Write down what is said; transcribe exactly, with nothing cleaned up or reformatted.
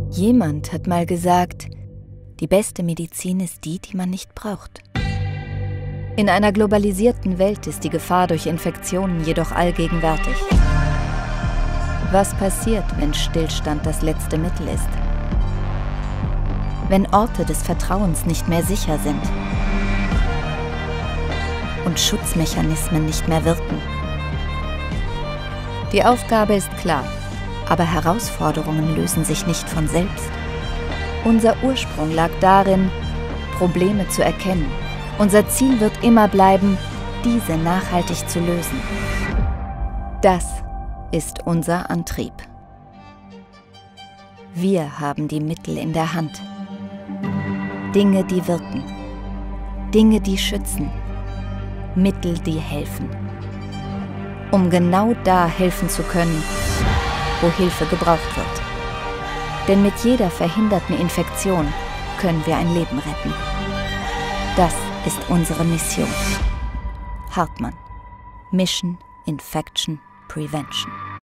Jemand hat mal gesagt, die beste Medizin ist die, die man nicht braucht. In einer globalisierten Welt ist die Gefahr durch Infektionen jedoch allgegenwärtig. Was passiert, wenn Stillstand das letzte Mittel ist? Wenn Orte des Vertrauens nicht mehr sicher sind und Schutzmechanismen nicht mehr wirken? Die Aufgabe ist klar, aber Herausforderungen lösen sich nicht von selbst. Unser Ursprung lag darin, Probleme zu erkennen. Unser Ziel wird immer bleiben, diese nachhaltig zu lösen. Das ist unser Antrieb. Wir haben die Mittel in der Hand. Dinge, die wirken. Dinge, die schützen. Mittel, die helfen. Um genau da helfen zu können, wo Hilfe gebraucht wird. Denn mit jeder verhinderten Infektion können wir ein Leben retten. Das ist unsere Mission. Hartmann. Mission Infection Prevention.